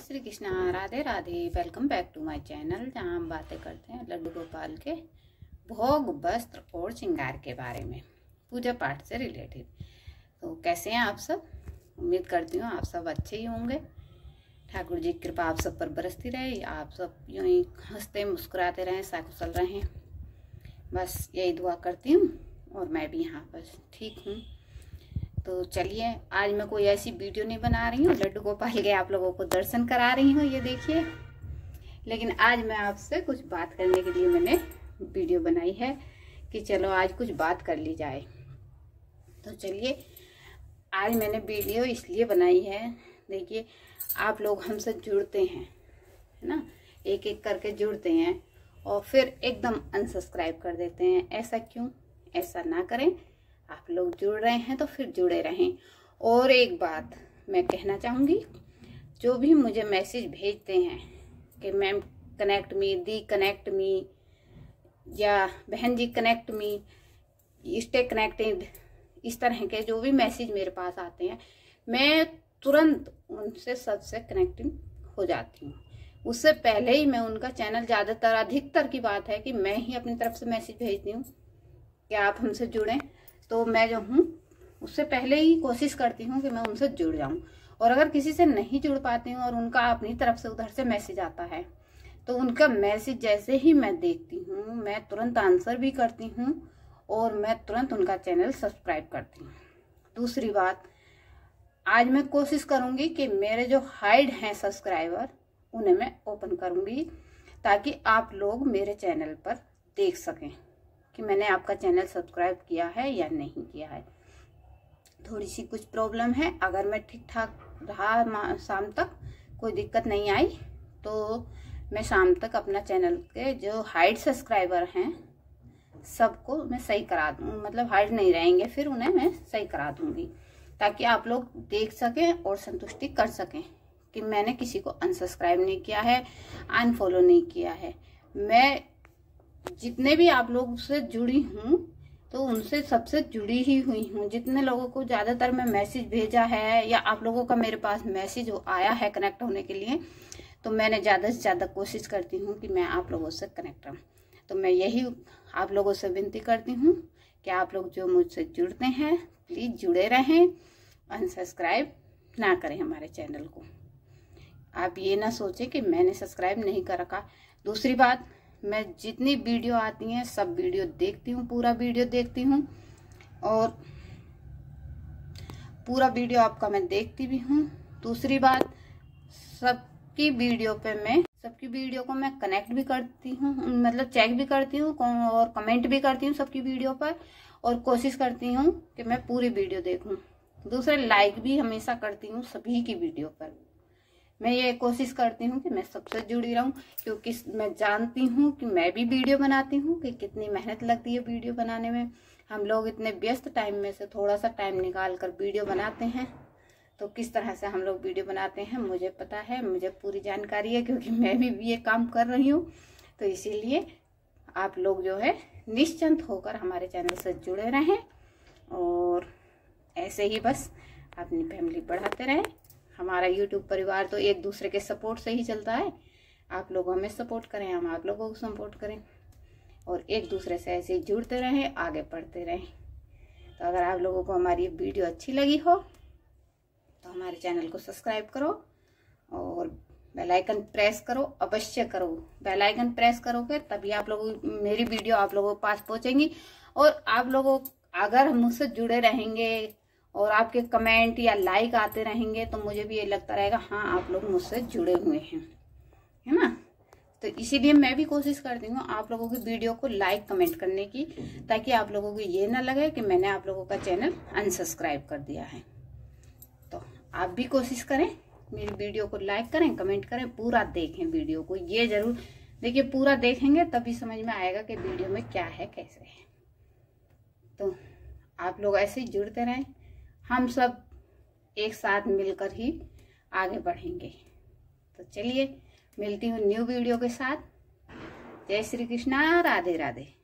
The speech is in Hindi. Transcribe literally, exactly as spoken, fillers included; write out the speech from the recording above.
Shri Krishna, Radhe Radhe. Welcome back to my channel, जहां हम बातें करते हैं लड्डू गोपाल के भोग, वस्त्र और श्रृंगार के बारे में, पूजा पाठ से रिलेटेड। तो कैसे हैं आप सब? उम्मीद करती हूँ आप सब अच्छे ही होंगे। ठाकुर जी की कृपा आप सब पर बरसती रहे, आप सब यूं ही हंसते मुस्कुराते रहें, सकुशल रहें, बस यही दुआ करती हूँ। और मैं भी यहाँ पर ठीक हूँ। तो चलिए, आज मैं कोई ऐसी वीडियो नहीं बना रही हूँ, लड्डू गोपाल के आप लोगों को दर्शन करा रही हूँ, ये देखिए। लेकिन आज मैं आपसे कुछ बात करने के लिए मैंने वीडियो बनाई है कि चलो आज कुछ बात कर ली जाए। तो चलिए, आज मैंने वीडियो इसलिए बनाई है, देखिए आप लोग हमसे जुड़ते हैं, है ना, एक एक करके जुड़ते हैं और फिर एकदम अनसब्सक्राइब कर देते हैं। ऐसा क्यों? ऐसा ना करें। आप लोग जुड़ रहे हैं तो फिर जुड़े रहें। और एक बात मैं कहना चाहूँगी, जो भी मुझे मैसेज भेजते हैं कि मैम कनेक्ट मी, दी कनेक्ट मी, या बहन जी कनेक्ट मी, स्टे कनेक्टेड, इस तरह के जो भी मैसेज मेरे पास आते हैं, मैं तुरंत उनसे सबसे कनेक्टिंग हो जाती हूँ। उससे पहले ही मैं उनका चैनल, ज़्यादातर अधिकतर की बात है कि मैं ही अपनी तरफ से मैसेज भेजती हूँ कि आप हमसे जुड़ें। तो मैं जो हूँ उससे पहले ही कोशिश करती हूँ कि मैं उनसे जुड़ जाऊँ। और अगर किसी से नहीं जुड़ पाती हूँ और उनका अपनी तरफ से उधर से मैसेज आता है, तो उनका मैसेज जैसे ही मैं देखती हूँ, मैं तुरंत आंसर भी करती हूँ और मैं तुरंत उनका चैनल सब्सक्राइब करती हूँ। दूसरी बात, आज मैं कोशिश करूँगी कि मेरे जो हाइड हैं सब्सक्राइबर, उन्हें मैं ओपन करूँगी, ताकि आप लोग मेरे चैनल पर देख सकें कि मैंने आपका चैनल सब्सक्राइब किया है या नहीं किया है। थोड़ी सी कुछ प्रॉब्लम है, अगर मैं ठीक ठाक रहा शाम तक, कोई दिक्कत नहीं आई, तो मैं शाम तक अपना चैनल के जो हाइड सब्सक्राइबर हैं सबको मैं सही करा दूँ, मतलब हाइड नहीं रहेंगे, फिर उन्हें मैं सही करा दूँगी, ताकि आप लोग देख सकें और संतुष्टि कर सकें कि मैंने किसी को अनसब्सक्राइब नहीं किया है, अनफॉलो नहीं किया है। मैं जितने भी आप लोग से जुड़ी हूँ, तो उनसे सबसे जुड़ी ही हुई हूँ। जितने लोगों को ज़्यादातर मैं मैसेज भेजा है, या आप लोगों का मेरे पास मैसेज आया है कनेक्ट होने के लिए, तो मैंने ज़्यादा से ज़्यादा कोशिश करती हूँ कि मैं आप लोगों से कनेक्ट रहूँ। तो मैं यही आप लोगों से विनती करती हूँ कि आप लोग जो मुझसे जुड़ते हैं, प्लीज़ जुड़े रहें, अनसब्सक्राइब ना करें हमारे चैनल को। आप ये ना सोचें कि मैंने सब्सक्राइब नहीं कर रखा। दूसरी बात, मैं जितनी वीडियो आती हैं सब वीडियो देखती हूँ, पूरा वीडियो देखती हूँ, और पूरा वीडियो आपका मैं देखती भी हूँ। दूसरी बात, सबकी वीडियो पे मैं सबकी वीडियो को मैं कनेक्ट भी करती हूँ, मतलब चेक भी करती हूँ और कमेंट भी करती हूँ सबकी वीडियो पर, और कोशिश करती हूँ कि मैं पूरी वीडियो देखूँ। दूसरे लाइक भी हमेशा करती हूँ सभी की वीडियो पर। मैं ये कोशिश करती हूँ कि मैं सबसे जुड़ी रहूँ, क्योंकि मैं जानती हूँ कि मैं भी वीडियो बनाती हूँ कि कितनी मेहनत लगती है वीडियो बनाने में। हम लोग इतने व्यस्त टाइम में से थोड़ा सा टाइम निकाल कर वीडियो बनाते हैं, तो किस तरह से हम लोग वीडियो बनाते हैं मुझे पता है, मुझे पूरी जानकारी है, क्योंकि मैं भी ये काम कर रही हूँ। तो इसीलिए आप लोग जो है निश्चिंत होकर हमारे चैनल से जुड़े रहें, और ऐसे ही बस अपनी फैमिली बढ़ाते रहें। हमारा यूट्यूब परिवार तो एक दूसरे के सपोर्ट से ही चलता है। आप लोग हमें सपोर्ट करें, हम आप लोगों को सपोर्ट करें, और एक दूसरे से ऐसे ही जुड़ते रहें, आगे बढ़ते रहें। तो अगर आप लोगों को हमारी वीडियो अच्छी लगी हो, तो हमारे चैनल को सब्सक्राइब करो और बेल आइकन प्रेस करो, अवश्य करो। बेल आइकन प्रेस करोगे तभी आप लोगों मेरी वीडियो आप लोगों के पास पहुंचेंगी। और आप लोगों अगर मुझसे जुड़े रहेंगे और आपके कमेंट या लाइक आते रहेंगे, तो मुझे भी ये लगता रहेगा हाँ आप लोग मुझसे जुड़े हुए हैं, है ना। तो इसीलिए मैं भी कोशिश करती हूँ आप लोगों की वीडियो को लाइक कमेंट करने की, ताकि आप लोगों को ये ना लगे कि मैंने आप लोगों का चैनल अनसब्सक्राइब कर दिया है। तो आप भी कोशिश करें, मेरी वीडियो को लाइक करें, कमेंट करें, पूरा देखें वीडियो को। ये जरूर देखिए, पूरा देखेंगे तभी समझ में आएगा कि वीडियो में क्या है, कैसे है। तो आप लोग ऐसे ही जुड़ते रहें, हम सब एक साथ मिलकर ही आगे बढ़ेंगे। तो चलिए, मिलती हूँ न्यू वीडियो के साथ। जय श्री कृष्णा, राधे राधे।